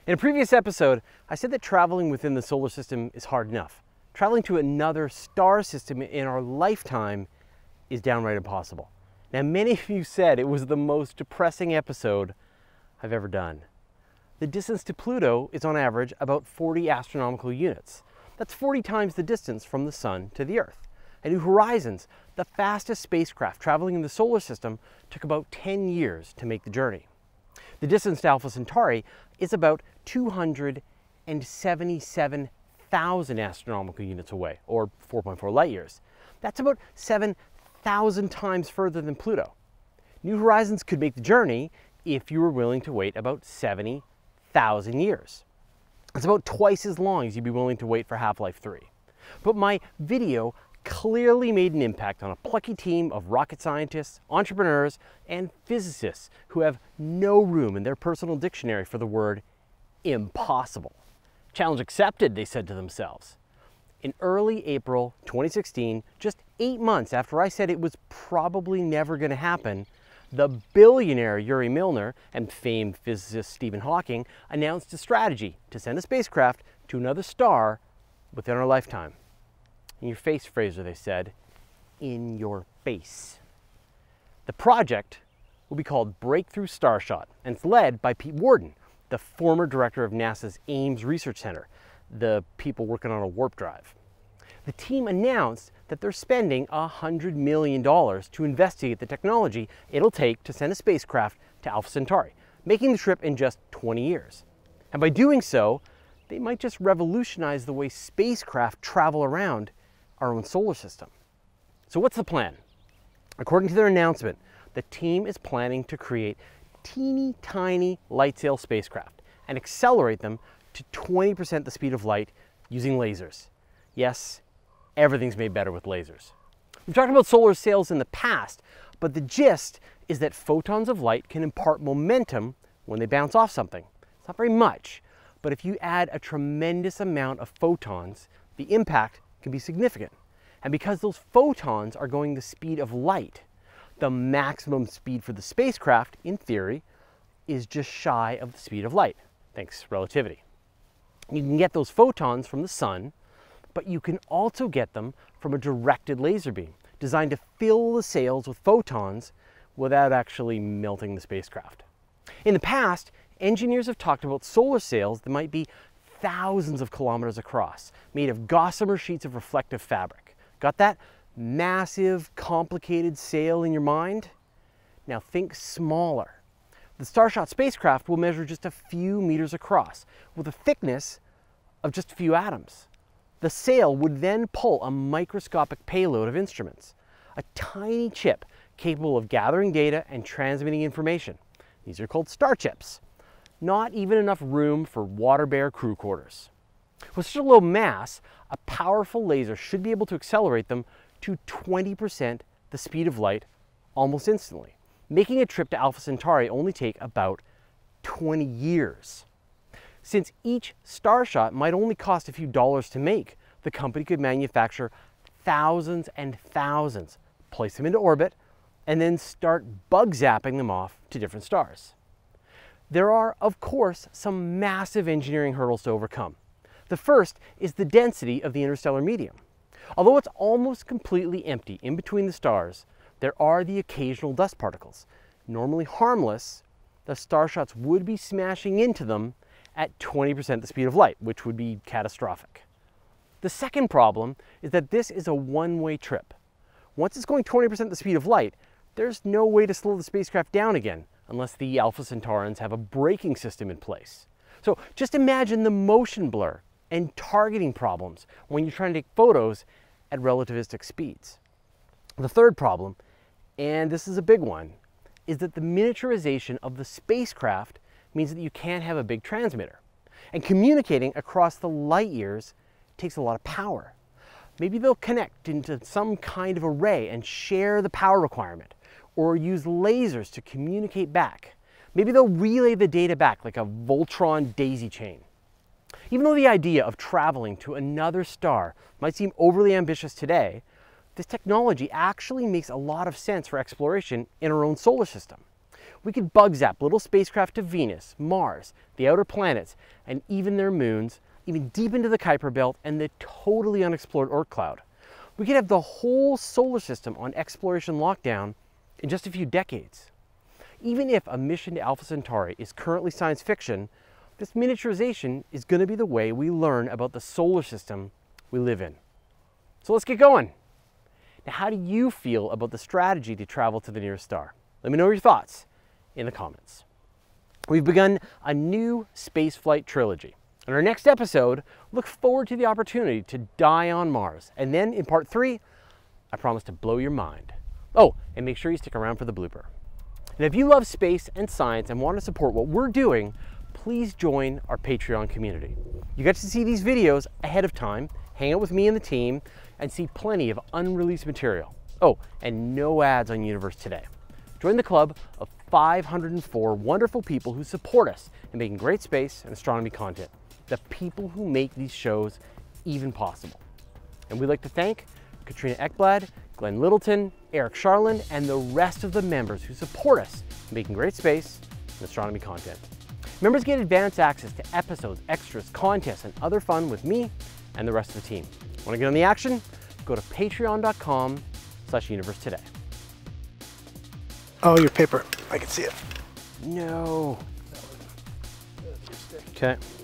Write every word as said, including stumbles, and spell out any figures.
In a previous episode, I said that traveling within the solar system is hard enough. Traveling to another star system in our lifetime is downright impossible. Now, many of you said it was the most depressing episode I've ever done. The distance to Pluto is on average about forty astronomical units. That's forty times the distance from the Sun to the Earth. At New Horizons, the fastest spacecraft traveling in the solar system took about ten years to make the journey. The distance to Alpha Centauri is about two hundred seventy-seven thousand astronomical units away, or four point four light years. That's about seven thousand times further than Pluto. New Horizons could make the journey if you were willing to wait about seventy thousand years. It's about twice as long as you'd be willing to wait for Half-Life three. But my video clearly made an impact on a plucky team of rocket scientists, entrepreneurs, and physicists who have no room in their personal dictionary for the word impossible. Challenge accepted, they said to themselves. In early April twenty sixteen, just eight months after I said it was probably never going to happen, the billionaire Yuri Milner and famed physicist Stephen Hawking announced a strategy to send a spacecraft to another star within our lifetime. In your face, Fraser, they said. In your face. The project will be called Breakthrough Starshot, and it's led by Pete Worden, the former director of NASA's Ames Research Center, the people working on a warp drive. The team announced that they're spending one hundred million dollars to investigate the technology it'll take to send a spacecraft to Alpha Centauri, making the trip in just twenty years. And by doing so, they might just revolutionize the way spacecraft travel around our own solar system. So what's the plan? According to their announcement, the team is planning to create teeny tiny light sail spacecraft and accelerate them to twenty percent the speed of light using lasers. Yes, everything's made better with lasers. We've talked about solar sails in the past, but the gist is that photons of light can impart momentum when they bounce off something. It's not very much, but if you add a tremendous amount of photons, the impact can be significant. And because those photons are going the speed of light, the maximum speed for the spacecraft, in theory, is just shy of the speed of light, thanks to relativity. You can get those photons from the sun, but you can also get them from a directed laser beam designed to fill the sails with photons without actually melting the spacecraft. In the past, engineers have talked about solar sails that might be thousands of kilometers across, made of gossamer sheets of reflective fabric. Got that massive, complicated sail in your mind? Now think smaller. The Starshot spacecraft will measure just a few meters across, with a thickness of just a few atoms. The sail would then pull a microscopic payload of instruments, a tiny chip capable of gathering data and transmitting information. These are called star chips. Not even enough room for water-bear crew quarters. With such a low mass, a powerful laser should be able to accelerate them to twenty percent the speed of light almost instantly, making a trip to Alpha Centauri only take about twenty years. Since each Starshot might only cost a few dollars to make, the company could manufacture thousands and thousands, place them into orbit, and then start bug zapping them off to different stars. There are, of course, some massive engineering hurdles to overcome. The first is the density of the interstellar medium. Although it's almost completely empty in between the stars, there are the occasional dust particles. Normally harmless, the Starshots would be smashing into them at twenty percent the speed of light, which would be catastrophic. The second problem is that this is a one-way trip. Once it's going twenty percent the speed of light, there's no way to slow the spacecraft down again, unless the Alpha Centaurians have a braking system in place. So just imagine the motion blur and targeting problems when you're trying to take photos at relativistic speeds. The third problem, and this is a big one, is that the miniaturization of the spacecraft means that you can't have a big transmitter. And communicating across the light years takes a lot of power. Maybe they'll connect into some kind of array and share the power requirement, or use lasers to communicate back. Maybe they'll relay the data back like a Voltron daisy chain. Even though the idea of traveling to another star might seem overly ambitious today, this technology actually makes a lot of sense for exploration in our own solar system. We could bug zap little spacecraft to Venus, Mars, the outer planets, and even their moons, even deep into the Kuiper Belt and the totally unexplored Oort cloud. We could have the whole solar system on exploration lockdown in just a few decades. Even if a mission to Alpha Centauri is currently science fiction, this miniaturization is going to be the way we learn about the solar system we live in. So let's get going. Now, how do you feel about the strategy to travel to the nearest star? Let me know your thoughts in the comments. We've begun a new spaceflight trilogy. In our next episode, look forward to the opportunity to die on Mars. And then in part three, I promise to blow your mind. Oh, and make sure you stick around for the blooper. And if you love space and science and want to support what we're doing, please join our Patreon community. You get to see these videos ahead of time, hang out with me and the team, and see plenty of unreleased material. Oh, and no ads on Universe Today. Join the club of five hundred four wonderful people who support us in making great space and astronomy content. The people who make these shows even possible. And we'd like to thank Katrina Ekblad, Glenn Littleton, Eric Charland, and the rest of the members who support us in making great space and astronomy content. Members get advanced access to episodes, extras, contests, and other fun with me and the rest of the team. Want to get on the action? Go to patreon.com slash universe today. Oh, your paper. I can see it. No. Okay.